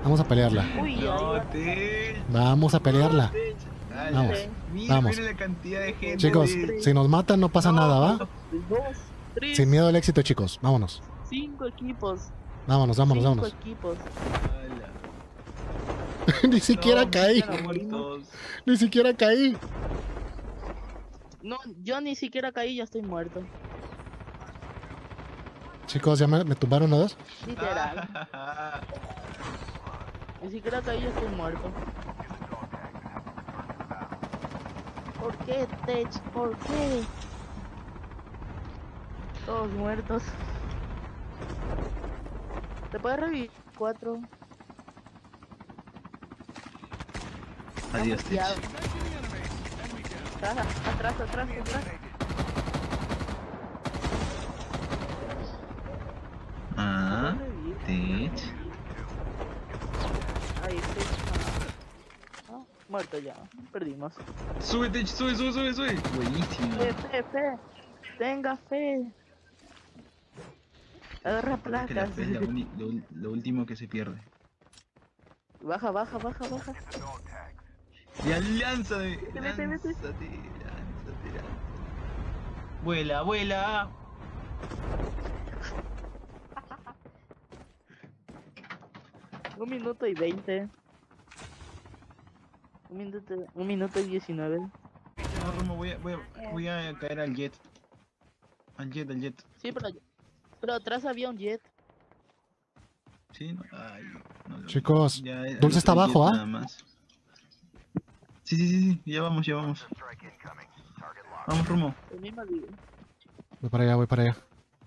Vamos a pelearla. Uy, No, ahí Tech. Vamos a pelearla. Dale. Vamos. Mira, Vamos. mira la cantidad de gente. Chicos, si nos matan no pasa nada, ¿va? 2, 3, Sin miedo al éxito, chicos. Vámonos. 5 equipos. Vámonos, vámonos, 5 vámonos. equipos. Ala. Ni siquiera No, caí. están muertos. Ni siquiera caí. No, yo ni siquiera caí, ya estoy muerto. Chicos, ya me tumbaron a dos. Literal. Ni siquiera caí, ya estoy muerto. ¿Por qué, Tech? ¿Por qué? Todos muertos. ¿Te puedes revivir? 4. Adiós, Tech. Atrás, atrás, atrás, atrás. Ah, Tech. Ahí estoy. Muerto ya. Perdimos. Sube, Tech, sube, sube, sube, sube. Buenísimo. Fe. Tenga fe. Agarra Recuerda que la placas. fe es lo último que se pierde. Baja. Ya, lánzate. Vete. Lánzate. Vuela, vuela. Un minuto y 20. Un minuto y 19. No, Romo, voy a caer al jet. Al jet. Sí, pero atrás había un jet. Sí, no. Ay, no, Chicos, ya, Dulce está el jet abajo, ¿ah? nada más. Sí, ya vamos. Vamos, Romo. El mismo día. Voy para allá.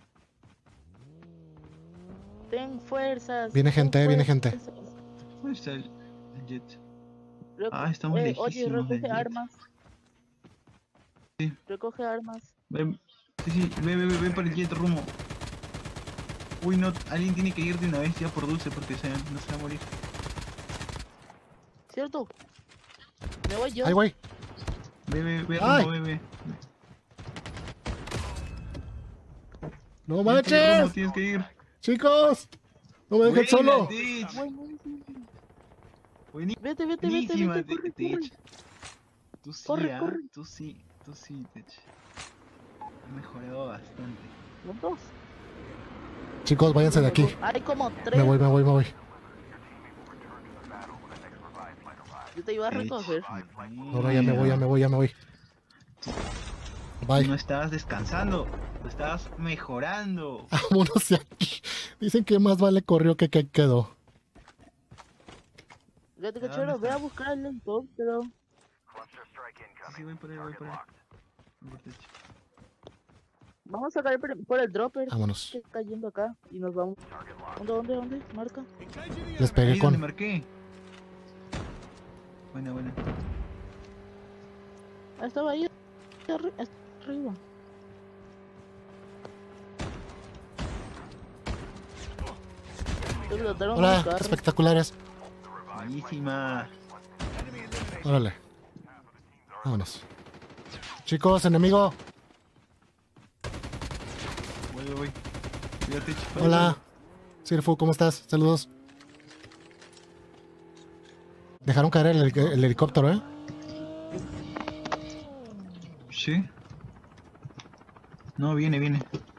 Ten fuerzas. Viene ten gente, viene fuerzas. gente. ¿Dónde está el jet? Reco- Estamos Oye, lejísimos del recoge jet. armas. Sí. Recoge armas. Ven, ve por el jet, Romo. Uy, no, alguien tiene que ir de una vez ya por Dulce porque no se va a morir. ¿Cierto? Me voy yo. Ay, güey. Ve, Ay. Romo, ve. No Tienes que ir, Romo, manches. tienes que ir. Chicos. No me dejen solo. Tech. Vete, Buenísima, corre. Tech. Tú sí, Corre. tú sí, Tech. Has mejorado bastante. Los dos. Chicos, váyanse de aquí. Hay como 3. Me voy. Yo te iba a recoger. No, ya me voy. Bye. No estabas descansando, lo estabas mejorando. Vámonos de aquí. Dicen que más vale corrió que quedó. Fíjate que chero, ve a buscar el helicóptero. Sí, voy por ahí. Voy por Tech. Vamos a caer por el dropper. Vámonos. Que está cayendo acá y nos vamos. ¿Dónde? Marca. Les pegué Ahí donde con... marqué. Buena. Estaba ahí. Arriba. Explotaron Hola, un carro. espectaculares. Buenísima. Órale. Vámonos. Chicos, enemigo. Voy. Cuídate, Tech. Hola. Sirfu, ¿cómo estás? Saludos. Dejaron caer el helicóptero, ¿eh? Sí. No, viene.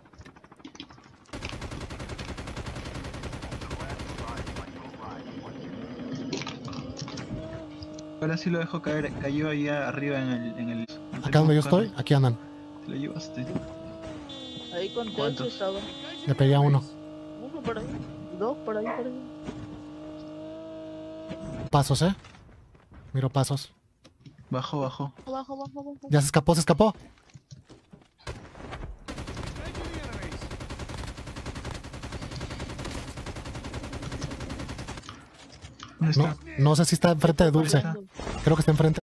Ahora sí lo dejo caer, cayó ahí arriba en el... Acá donde yo estoy, aquí andan. Te lo llevaste. Ahí con techo ¿Cuántos? estaba. Le pegué a uno. Uno por ahí. Dos por ahí. Pasos, ¿eh? Miro pasos. Bajo. Bajo. Ya se escapó. ¿Dónde está? No sé si está enfrente de Dulce. Corriendo. Creo que está enfrente.